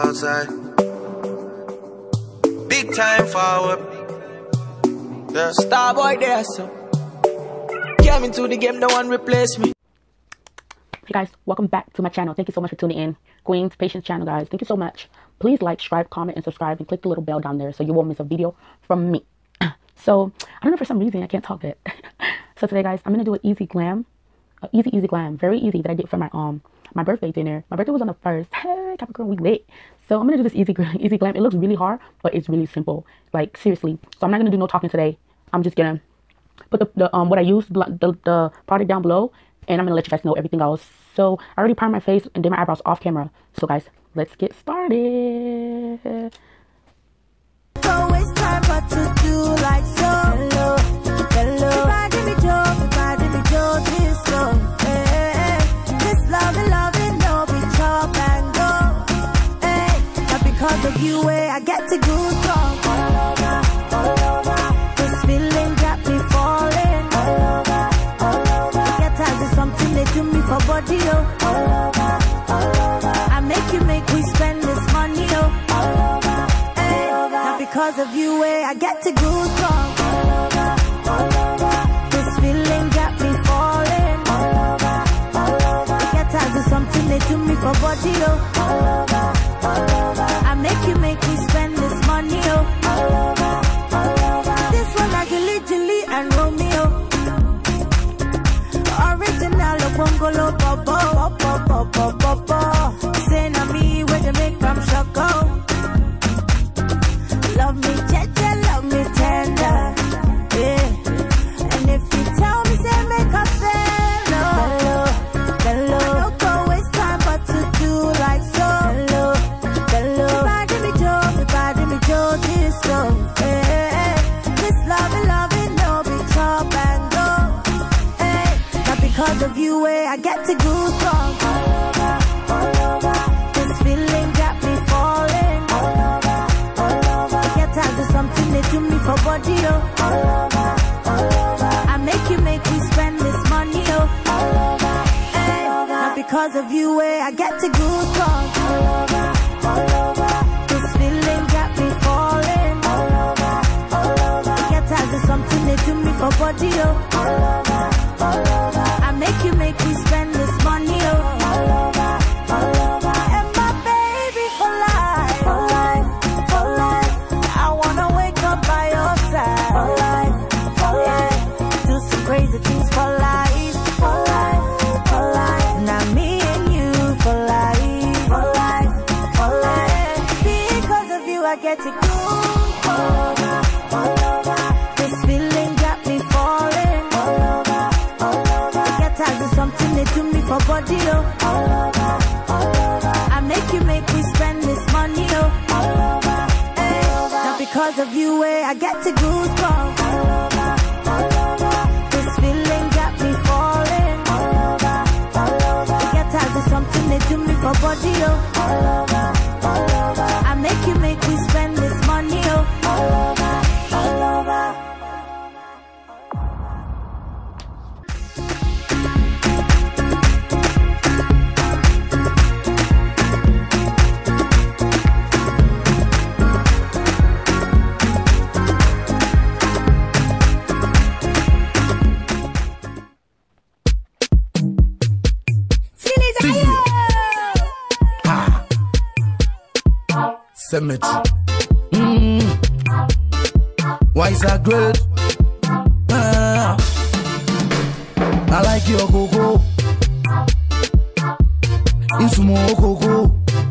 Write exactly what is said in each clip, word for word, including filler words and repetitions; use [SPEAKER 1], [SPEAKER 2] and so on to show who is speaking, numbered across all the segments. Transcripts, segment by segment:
[SPEAKER 1] outside. Big time forward. Yeah.
[SPEAKER 2] Star boy there, so came into the game, no one replace me.
[SPEAKER 3] Hey guys, welcome back to my channel. Thank you so much for tuning in. Queen's Patience channel, guys. Thank you so much. Please like, subscribe, comment, and subscribe, and click the little bell down there so you won't miss a video from me. So, I don't know, for some reason, I can't talk that. So today, guys, I'm going to do an easy glam. Uh, easy, easy glam. Very easy that I did for my um my birthday dinner. My birthday was on the first. Hey, Capricorn, we lit. So, I'm going to do this easy, easy glam. It looks really hard, but it's really simple. Like, seriously. So, I'm not going to do no talking today. I'm just going to put the, the um what I used, the, the product down below, and I'm going to let you guys know everything else. So, I already primed my face and did my eyebrows off camera. So, guys, let's get started.
[SPEAKER 4] Don't waste time but to do like so. Hello, hello. Everybody be Joe, everybody be Joe, this go. Hey, this loving, loving, no be chop and go. Hey, not because of you, eh, I get to goosebumps. All over, all over. This feeling got me falling. All over, all over. Get tired of something they do me for body, oh. All over, all over. I make you make we spend this money, oh. All over. Because of you, eh, I get to goosebumps. All over, all over. This feeling got me falling. All over, all over. Get tired of something they do me for body, oh. All over, all over. I make you make me spend this money, oh. All over, all over. This one like Julie, Julie and Romeo. Original of Bongolo, Bobo, Bobo, Bobo, Bobo. Say na me where they make from Choco. Love me tender, love me tender, yeah. And if you tell me, say make us hello, hello, hello. I don't go waste time but to do like so. Hello, hello. Everybody me Joe, everybody me Joe, this go. Hey, this loving, loving, no be chop and go. Hey, not because of you, eh, I get to goosebumps. All over, all over. This feeling got me falling. All over, all over. Get tired of something they do me for body, oh. All over, all over. I make you make me spend this money, oh. All over, hey, not because of you, eh, I get to goosebumps. All over, all over. This feeling got me falling. All over, all over. Get tired of something they do me for body, oh. All over, all over. I make you make me spend this money, oh. All over, all over. And my baby for life, for life, for life. I wanna wake up by your side. For life, for life. Do some crazy things for life. For life, for life. Now me and you for life. For life, for life. Because of you I get to go. All over, all over. This feeling got me falling. All over, all over. Get tired of something they do me for body, oh. All over, all over. I make you make me spend this money, oh. All over, hey. Not because of you, eh, I get to goosebumps. All over, all over. This feeling got me falling. All over, all over. Get tired of something they do me for body, oh. All over, all over. I make you make me spend this money, oh. All over, all over.
[SPEAKER 5] Cemetery. Mm. Why is that great? Ah. I like your cocoa. It's more cocoa.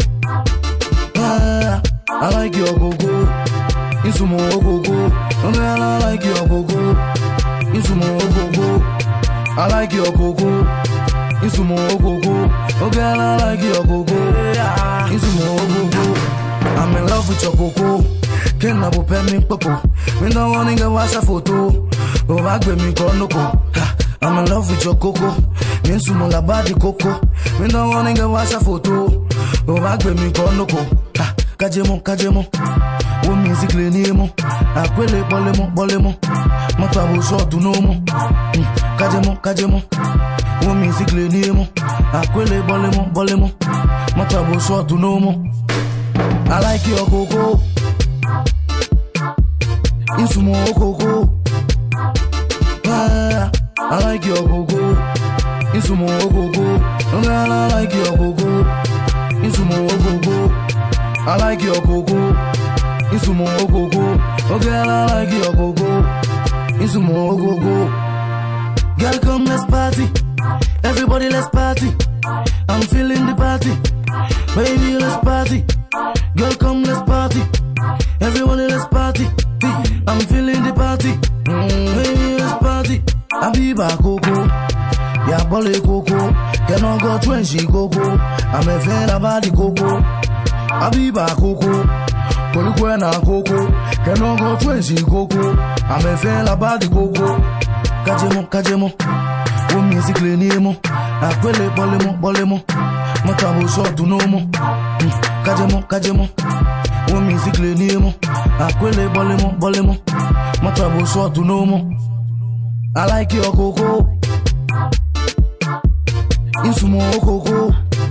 [SPEAKER 5] Ah. I like your cocoa. It's more cocoa. I like your cocoa. It's more cocoa. I like your cocoa. It's more cocoa. Okay, I like your cocoa. It's more cocoa. I'm in love with your cocoa. Can I pay me popo? Me don't want to watch a photo. Oh, I give me cocoa. I'm in love with your cocoa. Me sumo la body cocoa. Me don't want to watch a photo. Oh, I give me cocoa. Kajemo, kajemo. Wo music le nemo. Akwele bolemo, bolemo. Mata wo short to no mo. Kajemo, kajemo. Wo music le nemo. Akwele bolemo, bolemo. Mata wo short to no mo. I like your cocoa. Insumo cocoa. Yeah, I like your cocoa. Insumo cocoa. Oh girl, I like your cocoa. Insumo cocoa. I like your cocoa. Insumo cocoa. Oh girl, I like your cocoa. Insumo cocoa. Girl, come let's party. Everybody let's party. I'm feeling the party. Baby, let's party. Girl, come let's party. Everybody let's party. I'm feeling the party. Mm, baby, let's party. I be back cocoa. Ya bole cocoa. Can I go twenty cocoa? I'm a fan about the cocoa. I be back cocoa. Kolukwena cocoa. Can I go twenty cocoa? I'm a fan about the cocoa. Kajemo, kajemo. Wo music le ni mo. Akwele bolemo, bolemo. Motabo short to no mo. Kajemo, kajemo. Wo music le ni mo. Akwele bolemo, bolemo. Motabo short to no mo. I like your cocoa. Insumo cocoa.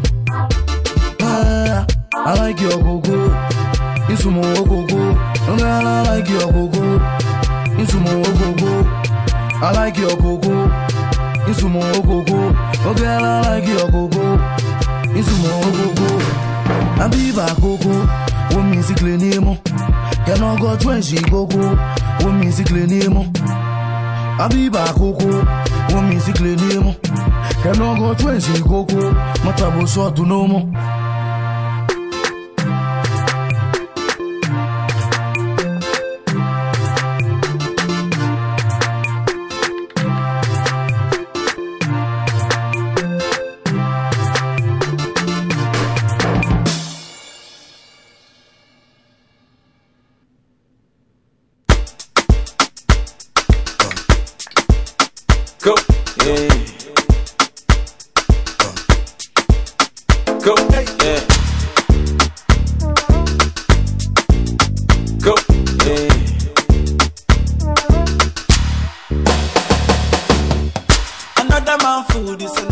[SPEAKER 5] Ah, I like your cocoa. Insumo cocoa. Oh girl, I like your cocoa. Insumo cocoa. I like your cocoa. Insumo cocoa. Oh girl, I like your cocoa. Insumo cocoa. I be back cocoa. Wo music le ni mo. Can I go twenty cocoa? Wo music le ni mo. I be back cocoa. Wo music le ni mo. Can I go twenty cocoa? Matabo short to no mo.
[SPEAKER 1] Go, yeah. Go, yeah. Go, yeah. Another man food is